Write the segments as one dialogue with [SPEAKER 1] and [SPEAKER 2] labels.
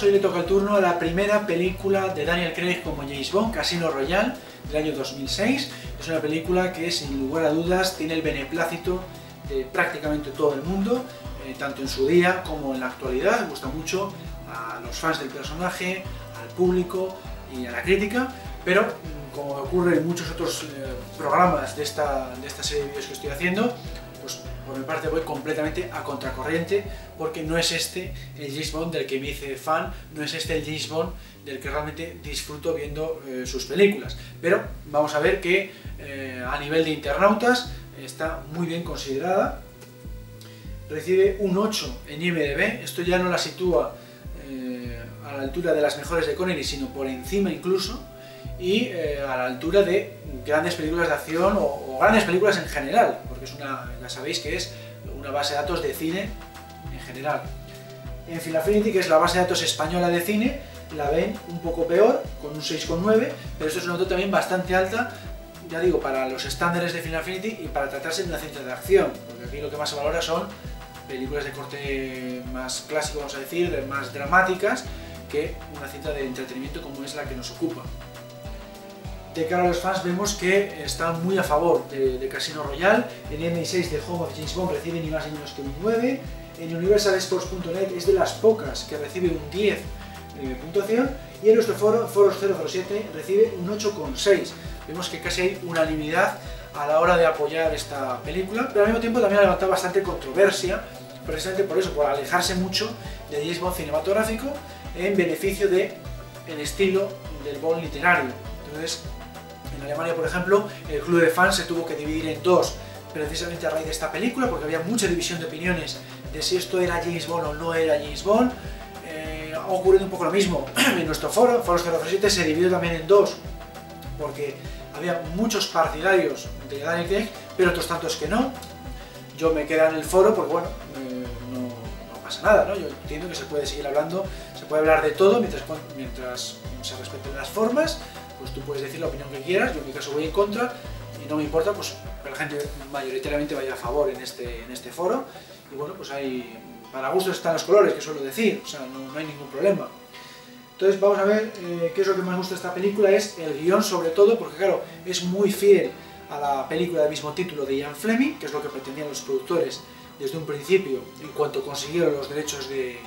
[SPEAKER 1] hoy le toca el turno a la primera película de Daniel Craig como James Bond, Casino Royale, del año 2006. Es una película que, sin lugar a dudas, tiene el beneplácito de prácticamente todo el mundo, tanto en su día como en la actualidad. Gusta mucho a los fans del personaje, al público y a la crítica, pero como ocurre en muchos otros programas de esta serie de vídeos que estoy haciendo, pues por mi parte voy completamente a contracorriente, porque no es este el James Bond del que me hice fan, no es este el James Bond del que realmente disfruto viendo sus películas. Pero vamos a ver que a nivel de internautas está muy bien considerada. Recibe un 8 en IMDb. Esto ya no la sitúa a la altura de las mejores de Connery, sino por encima incluso, y a la altura de grandes películas de acción o grandes películas en general, porque es ya sabéis que es una base de datos de cine en general. En Film Affinity, que es la base de datos española de cine, la ven un poco peor, con un 6,9, pero esto es una nota también bastante alta, ya digo, para los estándares de Film Affinity y para tratarse de una cinta de acción, porque aquí lo que más se valora son películas de corte más clásico, vamos a decir, más dramáticas, que una cinta de entretenimiento como es la que nos ocupa. De cara a los fans vemos que están muy a favor de Casino Royale. En MI6 de Home of James Bond recibe ni más ni menos que un 9. En universalsports.net es de las pocas que recibe un 10 de puntuación, y en nuestro foro, Foros 007, recibe un 8,6. Vemos que casi hay unanimidad a la hora de apoyar esta película, pero al mismo tiempo también ha levantado bastante controversia, precisamente por eso, por alejarse mucho de James Bond cinematográfico en beneficio del estilo del Bond literario. Entonces, en Alemania, por ejemplo, el club de fans se tuvo que dividir en dos, precisamente a raíz de esta película, porque había mucha división de opiniones de si esto era James Bond o no era James Bond. Ha ocurrido un poco lo mismo en nuestro foro, Foros 007 se dividió también en dos, porque había muchos partidarios de Daniel Craig, pero otros tantos que no. Yo me quedé en el foro porque, bueno, no pasa nada, ¿no? Yo entiendo que se puede seguir hablando, se puede hablar de todo mientras se respeten las formas. Pues tú puedes decir la opinión que quieras, yo en mi caso voy en contra, y no me importa pues que la gente mayoritariamente vaya a favor en este foro, y bueno, pues para gustos están los colores, que suelo decir, o sea, no hay ningún problema. Entonces vamos a ver qué es lo que más me gusta de esta película. Es el guión, sobre todo, porque claro, es muy fiel a la película del mismo título de Ian Fleming, que es lo que pretendían los productores desde un principio, en cuanto consiguieron los derechos de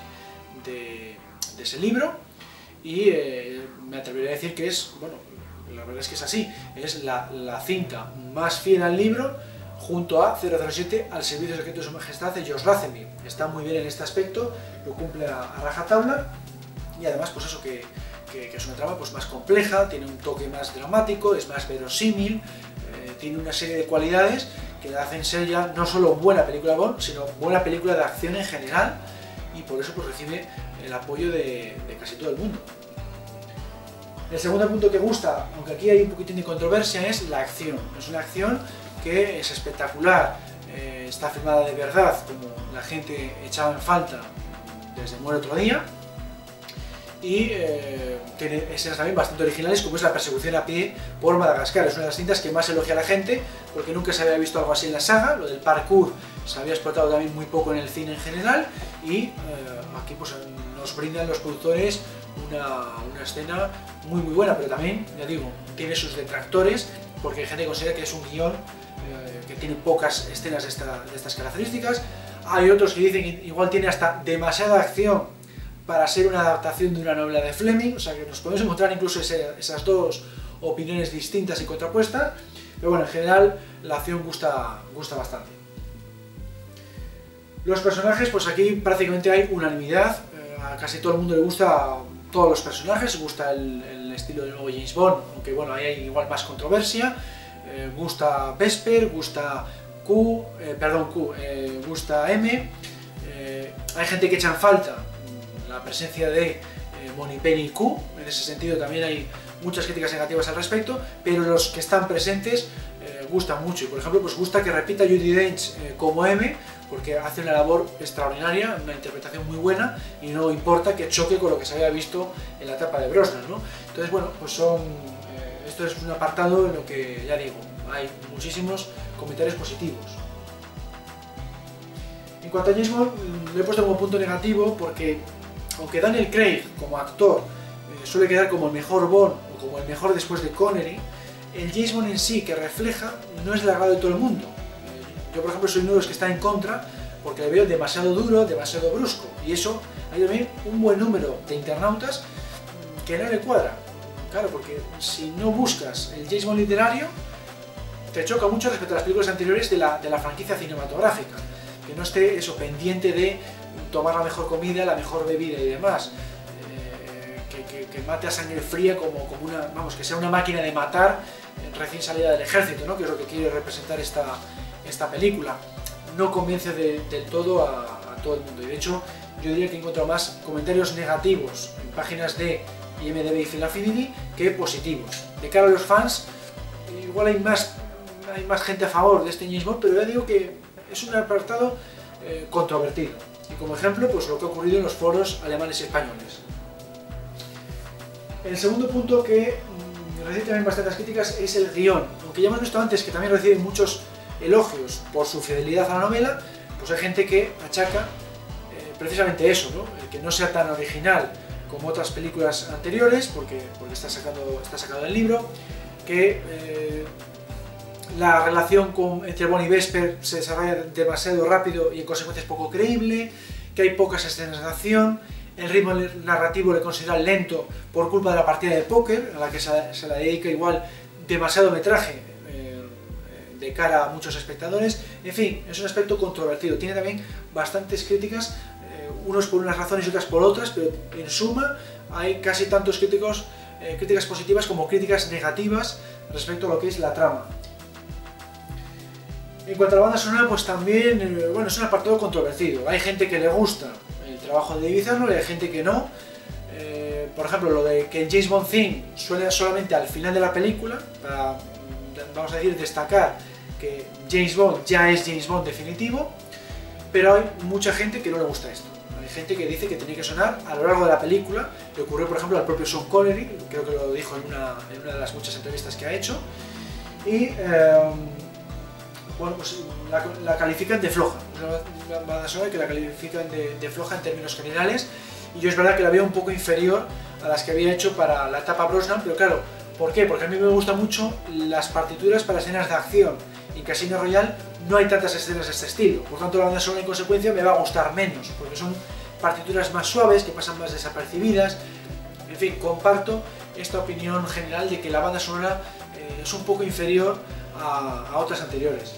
[SPEAKER 1] ese libro, y me atrevería a decir que es, bueno, la verdad es que es así, es la cinta más fiel al libro, junto a 007 al servicio secreto de su majestad de George Lazenby. Está muy bien en este aspecto, lo cumple a rajatabla, y además pues eso, que es una trama pues más compleja, tiene un toque más dramático, es más verosímil, tiene una serie de cualidades que le hacen ser ya no solo buena película Bond, sino buena película de acción en general, y por eso pues recibe el apoyo de casi todo el mundo. El segundo punto que gusta, aunque aquí hay un poquitín de controversia, es la acción. Es una acción que es espectacular, está filmada de verdad, como la gente echaba en falta desde Muere otro día, y tiene escenas también bastante originales, como es la persecución a pie por Madagascar. Es una de las cintas que más elogia a la gente, porque nunca se había visto algo así en la saga. Lo del parkour se había explotado también muy poco en el cine en general, y aquí pues nos brindan los productores una escena muy buena, pero también, ya digo, tiene sus detractores, porque hay gente que considera que es un guión que tiene pocas escenas de estas características. Hay otros que dicen que igual tiene hasta demasiada acción para ser una adaptación de una novela de Fleming, o sea que nos podemos encontrar incluso esas dos opiniones distintas y contrapuestas, pero bueno, en general la acción gusta bastante. Los personajes, pues aquí prácticamente hay unanimidad, a casi todo el mundo le gusta todos los personajes, gusta el estilo del nuevo James Bond, aunque bueno, ahí hay igual más controversia, gusta Vesper, gusta gusta M, hay gente que echa en falta la presencia de Moneypenny Q, en ese sentido también hay muchas críticas negativas al respecto, pero los que están presentes gustan mucho, y por ejemplo pues gusta que repita Judi Dench como M, porque hace una labor extraordinaria, una interpretación muy buena, y no importa que choque con lo que se había visto en la etapa de Brosnan, ¿no? Entonces bueno, pues esto es un apartado en lo que, ya digo, hay muchísimos comentarios positivos. En cuanto a James Bond, lo he puesto como punto negativo porque aunque Daniel Craig como actor suele quedar como el mejor Bond o como el mejor después de Connery, el James Bond en sí que refleja no es el agrado de todo el mundo. Yo por ejemplo soy uno de los que está en contra porque le veo demasiado duro, demasiado brusco, y eso hay también un buen número de internautas que no le cuadra. Claro, porque si no buscas el James Bond literario, te choca mucho respecto a las películas anteriores de la franquicia cinematográfica, que no esté eso pendiente de tomar la mejor comida, la mejor bebida y demás, que mate a sangre fría como una, vamos, que sea una máquina de matar recién salida del ejército, ¿no? Que es lo que quiere representar esta película. No convence del todo a todo el mundo, y de hecho yo diría que he encontrado más comentarios negativos en páginas de IMDb y Film Affinity que positivos. De cara a los fans, igual hay más gente a favor de este James Bond, pero ya digo que es un apartado controvertido. Y como ejemplo, pues lo que ha ocurrido en los foros alemanes y españoles. El segundo punto que recibe también bastantes críticas es el guión. Aunque ya hemos visto antes que también recibe muchos elogios por su fidelidad a la novela, pues hay gente que achaca precisamente eso, ¿no? El que no sea tan original como otras películas anteriores, porque está sacado del libro, que la relación entre Bond y Vesper se desarrolla demasiado rápido y en consecuencia es poco creíble, que hay pocas escenas de acción, el ritmo narrativo le considera lento por culpa de la partida de póker, a la que se la dedica igual demasiado metraje de cara a muchos espectadores. En fin, es un aspecto controvertido, tiene también bastantes críticas, unos por unas razones y otras por otras, pero en suma hay casi tantos críticas positivas como críticas negativas respecto a lo que es la trama. En cuanto a la banda sonora, pues también, bueno, es un apartado controvertido. Hay gente que le gusta el trabajo de David Arnold y hay gente que no. Por ejemplo, lo de que el James Bond theme suene solamente al final de la película, para, vamos a decir, destacar que James Bond ya es James Bond definitivo, pero hay mucha gente que no le gusta esto. Hay gente que dice que tiene que sonar a lo largo de la película. Le ocurrió, por ejemplo, al propio Sean Connery, creo que lo dijo en una de las muchas entrevistas que ha hecho, y bueno, pues la califican de floja. Es una banda sonora que la califican de floja en términos generales, y yo es verdad que la veo un poco inferior a las que había hecho para la etapa Brosnan, pero claro, ¿por qué? Porque a mí me gustan mucho las partituras para escenas de acción. En Casino Royale no hay tantas escenas de este estilo, por tanto la banda sonora en consecuencia me va a gustar menos, porque son partituras más suaves, que pasan más desapercibidas. En fin, comparto esta opinión general de que la banda sonora es un poco inferior a otras anteriores.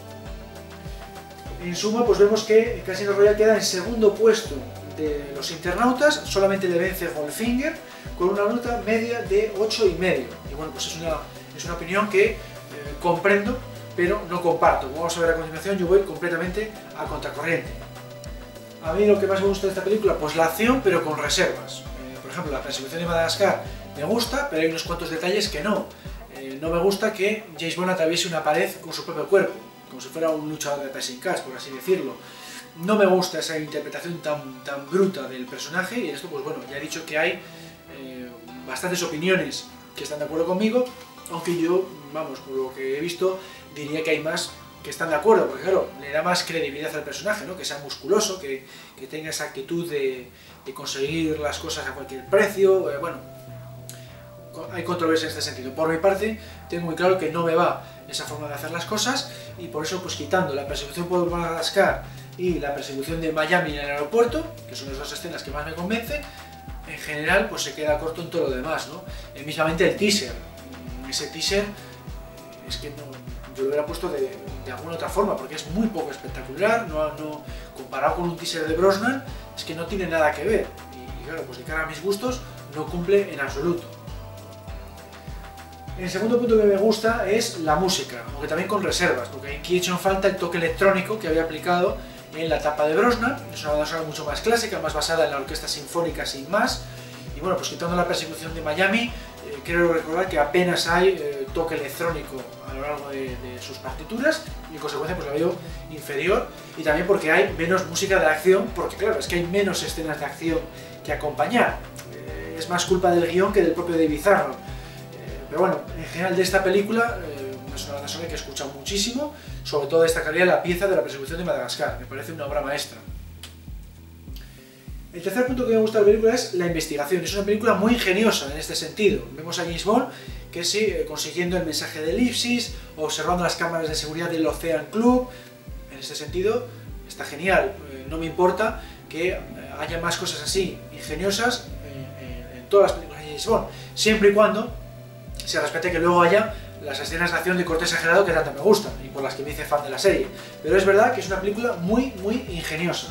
[SPEAKER 1] En suma, pues vemos que Casino Royale queda en segundo puesto de los internautas, solamente le vence Goldfinger, con una nota media de 8,5. Y bueno, pues es una opinión que comprendo, pero no comparto. Como vamos a ver a continuación, yo voy completamente a contracorriente. A mí lo que más me gusta de esta película, pues la acción, pero con reservas. Por ejemplo, la persecución de Madagascar me gusta, pero hay unos cuantos detalles que no. No me gusta que James Bond atraviese una pared con su propio cuerpo, como si fuera un luchador de pressing catch, por así decirlo. No me gusta esa interpretación tan bruta del personaje, y en esto, pues bueno, ya he dicho que hay bastantes opiniones que están de acuerdo conmigo, aunque yo, vamos, por lo que he visto, diría que hay más que están de acuerdo, porque claro, le da más credibilidad al personaje, ¿no? Que sea musculoso, que tenga esa actitud de conseguir las cosas a cualquier precio, bueno, hay controversia en este sentido. Por mi parte, tengo muy claro que no me va esa forma de hacer las cosas, y por eso, pues quitando la persecución por Madagascar y la persecución de Miami en el aeropuerto, que son las dos escenas que más me convencen, en general pues se queda corto en todo lo demás, ¿no? Mismamente el teaser, ese teaser es que no, yo lo hubiera puesto de alguna otra forma, porque es muy poco espectacular, comparado con un teaser de Brosnan, es que no tiene nada que ver, y claro, pues de cara a mis gustos no cumple en absoluto. El segundo punto que me gusta es la música, aunque también con reservas, porque aquí he hecho en falta el toque electrónico que había aplicado en la etapa de Brosnan. Es una banda sonora mucho más clásica, más basada en la orquesta sinfónica sin más, y bueno, pues quitando la persecución de Miami, quiero recordar que apenas hay toque electrónico a lo largo de sus partituras, y en consecuencia pues la veo inferior, y también porque hay menos música de acción, porque claro, es que hay menos escenas de acción que acompañar. Es más culpa del guión que del propio David Arnold. Pero bueno, en general de esta película es una banda sonora que he escuchado muchísimo, sobre todo destacaría la pieza de la persecución de Madagascar, me parece una obra maestra. El tercer punto que me gusta de la película es la investigación. Es una película muy ingeniosa en este sentido. Vemos a James Bond que sí, consiguiendo el mensaje de Elipsis, observando las cámaras de seguridad del Ocean Club. En este sentido está genial. No me importa que haya más cosas así, ingeniosas, en todas las películas de James Bond, siempre y cuando se respete que luego haya las escenas de acción de corte exagerado que tanto me gustan y por las que me hice fan de la serie. Pero es verdad que es una película muy ingeniosa.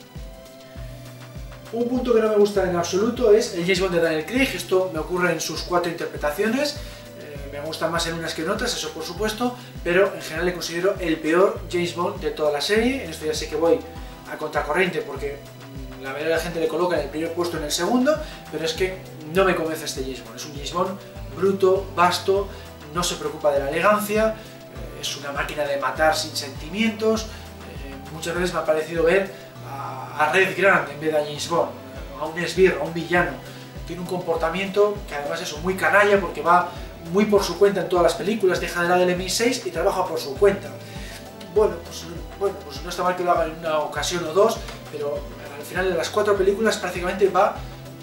[SPEAKER 1] Un punto que no me gusta en absoluto es el James Bond de Daniel Craig. Esto me ocurre en sus 4 interpretaciones. Me gusta más en unas que en otras, eso por supuesto, pero en general le considero el peor James Bond de toda la serie. En esto ya sé que voy a contracorriente porque la mayoría de la gente le coloca en el primer puesto, en el segundo, pero es que no me convence este James Bond. Es un James Bond bruto, vasto, no se preocupa de la elegancia, es una máquina de matar sin sentimientos. Muchas veces me ha parecido ver a Red Grant en vez de a James Bond, a un esbirro, a un villano. Tiene un comportamiento que además es muy canalla porque va muy por su cuenta en todas las películas, deja de lado el MI6 y trabaja por su cuenta. Bueno, pues no está mal que lo haga en una ocasión o dos, pero al final de las 4 películas prácticamente va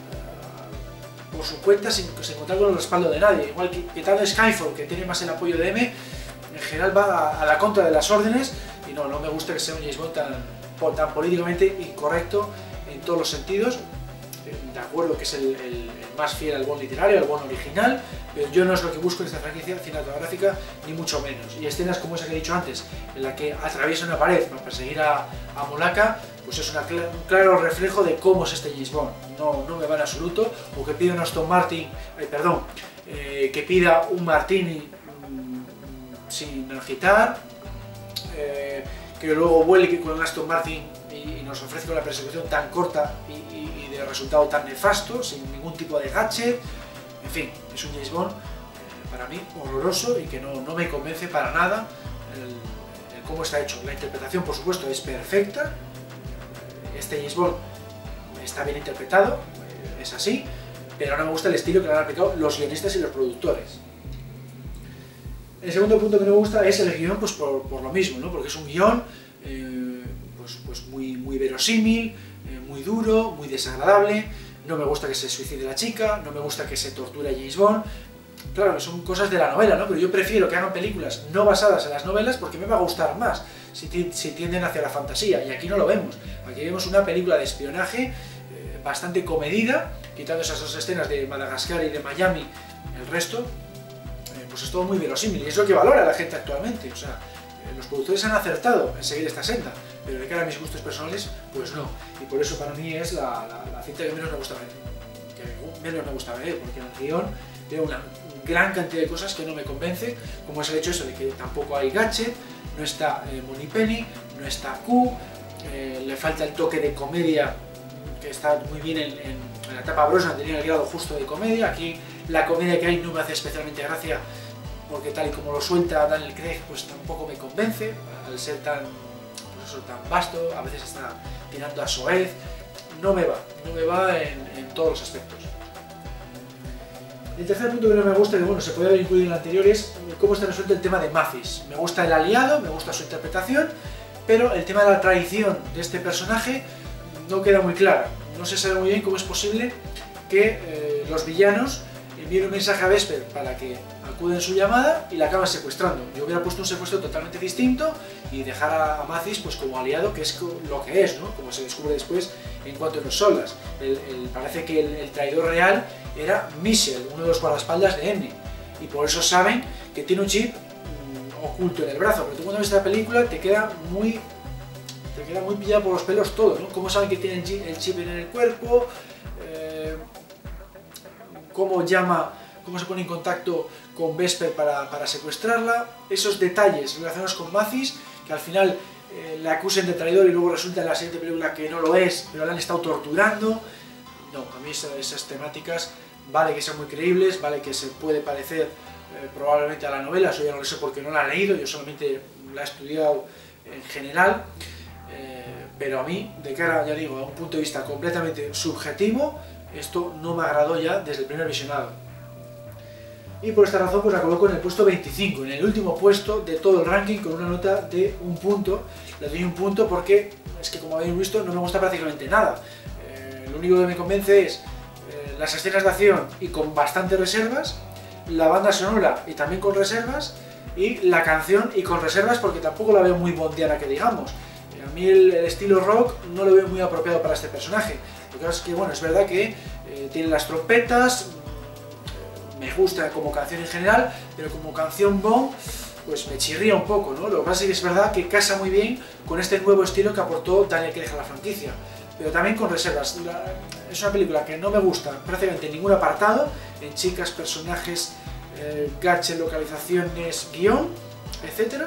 [SPEAKER 1] por su cuenta sin contar con el respaldo de nadie. Igual que tal Skyfall, que tiene más el apoyo de M, en general va a la contra de las órdenes y no me gusta que sea un James Bond tan políticamente incorrecto en todos los sentidos. De acuerdo que es el más fiel al Bond literario, al Bond original, pero yo no es lo que busco en esta franquicia cinematográfica, ni mucho menos. Y escenas como esa que he dicho antes, en la que atraviesa una pared para perseguir a Mulaka, pues es un claro reflejo de cómo es este James Bond. No me va en absoluto. O que pida un Aston Martin, que pida un Martini sin agitar, que luego vuele con un Aston Martin y nos ofrezca una persecución tan corta y de resultado tan nefasto, sin ningún tipo de gadget. En fin, es un James Bond para mí horroroso y que no me convence para nada el cómo está hecho. La interpretación, por supuesto, es perfecta. Este James Bond está bien interpretado, es así, pero no me gusta el estilo que le han aplicado los guionistas y los productores. El segundo punto que no me gusta es el guión, pues por lo mismo, ¿no? Porque es un guión pues muy verosímil, muy duro, muy desagradable. No me gusta que se suicide la chica, no me gusta que se torture a James Bond. Claro, son cosas de la novela, ¿no? Pero yo prefiero que hagan películas no basadas en las novelas porque me va a gustar más si tienden hacia la fantasía, y aquí no lo vemos. Aquí vemos una película de espionaje bastante comedida, quitando esas 2 escenas de Madagascar y de Miami, el resto pues es todo muy verosímil, y es lo que valora la gente actualmente. O sea, los productores han acertado en seguir esta senda, pero de cara a mis gustos personales, pues no. Y por eso para mí es la cinta que menos me gusta ver, porque en el guión veo una gran cantidad de cosas que no me convence, como es el hecho eso de que tampoco hay gadget, no está Moneypenny, no está Q, le falta el toque de comedia que está muy bien en la etapa Brosnan, tenía el grado justo de comedia. Aquí la comedia que hay no me hace especialmente gracia, porque tal y como lo suelta Daniel Craig, pues tampoco me convence, al ser tan vasto, a veces está tirando a soez. No me va en todos los aspectos. El tercer punto que no me gusta, que bueno, se puede haber incluido en el anterior, es cómo está resuelto el tema de Mathis. Me gusta el aliado, me gusta su interpretación, pero el tema de la traición de este personaje no queda muy claro. No se sabe muy bien cómo es posible que los villanos envíen un mensaje a Vesper para que acude en su llamada y la acaban secuestrando. Yo hubiera puesto un secuestro totalmente distinto y dejar a Mathis pues como aliado, que es lo que es, ¿no? Como se descubre después en cuanto a los solas. Parece que el traidor real era Michel, uno de los guardaespaldas de M, y por eso saben que tiene un chip oculto en el brazo. Pero tú cuando ves esta película te queda muy pillado por los pelos todo, ¿no? Cómo saben que tiene el chip en el cuerpo, cómo se pone en contacto con Vesper para secuestrarla, esos detalles relacionados con Mathis, que al final le acusen de traidor y luego resulta en la siguiente película que no lo es, pero la han estado torturando. No, a mí esas temáticas vale que sean muy creíbles, vale que se puede parecer probablemente a la novela, eso ya no lo sé porque no la he leído, yo solamente la he estudiado en general, pero a mí, de cara, ya digo, a un punto de vista completamente subjetivo, esto no me agradó ya desde el primer visionado. Y por esta razón pues la coloco en el puesto 25, en el último puesto de todo el ranking, con una nota de 1 punto. Le doy 1 punto porque es que, como habéis visto, no me gusta prácticamente nada. Lo único que me convence es las escenas de acción y con bastantes reservas, la banda sonora y también con reservas, y la canción y con reservas porque tampoco la veo muy bondiana que digamos. A mí el estilo rock no lo veo muy apropiado para este personaje. Lo que pasa es que, bueno, es verdad que tiene las trompetas, me gusta como canción en general, pero como canción Bond, pues me chirría un poco, ¿no? Lo que pasa es que es verdad que casa muy bien con este nuevo estilo que aportó Daniel Craig a la franquicia, pero también con reservas. Es una película que no me gusta prácticamente en ningún apartado, en chicas, personajes, gadgets, localizaciones, guión, etc.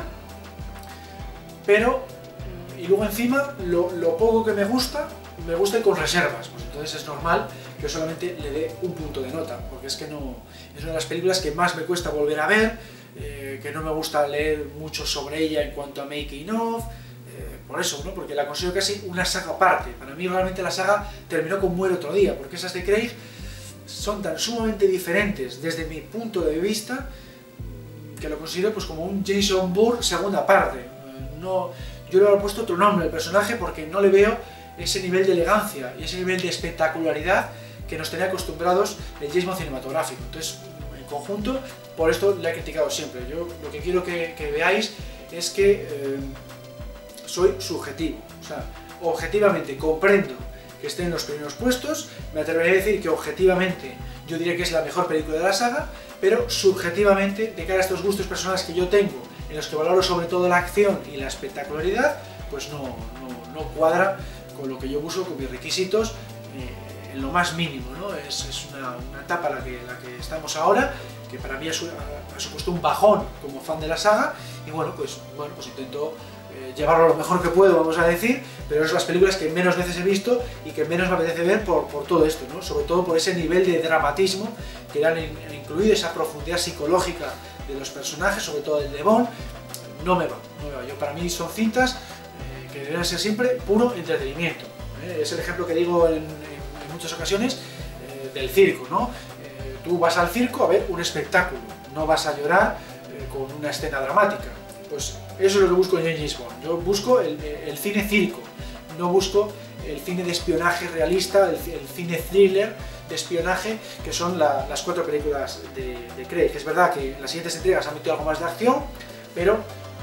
[SPEAKER 1] Pero, y luego encima, lo poco que me gusta y con reservas, pues entonces es normal que yo solamente le dé un punto de nota, porque es que no, es una de las películas que más me cuesta volver a ver, que no me gusta leer mucho sobre ella en cuanto a making of, por eso, ¿no? Porque la considero casi una saga aparte. Para mí realmente la saga terminó con Muere otro día, porque esas de Craig son tan sumamente diferentes desde mi punto de vista que lo considero pues como un Jason Bourne segunda parte. No, yo le he puesto otro nombre al personaje porque no le veo ese nivel de elegancia y ese nivel de espectacularidad que nos tenía acostumbrados el James Bond cinematográfico. Entonces, en conjunto, por esto le he criticado siempre. Yo lo que quiero que veáis es que soy subjetivo, o sea, objetivamente comprendo que esté en los primeros puestos, me atrevería a decir que objetivamente yo diría que es la mejor película de la saga, pero subjetivamente, de cara a estos gustos personales que yo tengo, en los que valoro sobre todo la acción y la espectacularidad, pues no cuadra con lo que yo busco, con mis requisitos, en lo más mínimo, ¿no? Es una etapa en la que estamos ahora, que para mí ha supuesto un bajón como fan de la saga, y bueno, pues intento llevarlo lo mejor que puedo, vamos a decir, pero es las películas que menos veces he visto y que menos me apetece ver por todo esto, ¿no? Sobre todo por ese nivel de dramatismo que le han incluido, esa profundidad psicológica de los personajes, sobre todo el de Bond, no me va. Yo, para mí son cintas que deben ser siempre puro entretenimiento. Es el ejemplo que digo en muchas ocasiones del circo, ¿no? Tú vas al circo a ver un espectáculo, no vas a llorar con una escena dramática. Pues eso es lo que busco en James Bond. Yo busco el cine circo, no busco el cine de espionaje realista, el cine thriller de espionaje, que son las 4 películas de Craig. Es verdad que en las siguientes entregas han metido algo más de acción, pero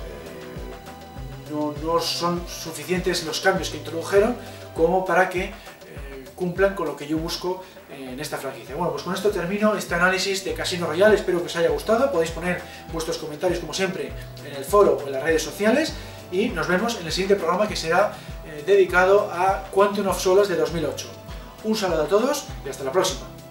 [SPEAKER 1] no son suficientes los cambios que introdujeron como para que cumplan con lo que yo busco en esta franquicia. Bueno, pues con esto termino este análisis de Casino Royale, espero que os haya gustado, podéis poner vuestros comentarios como siempre en el foro o en las redes sociales y nos vemos en el siguiente programa que será dedicado a Quantum of Solace de 2008. Un saludo a todos y hasta la próxima.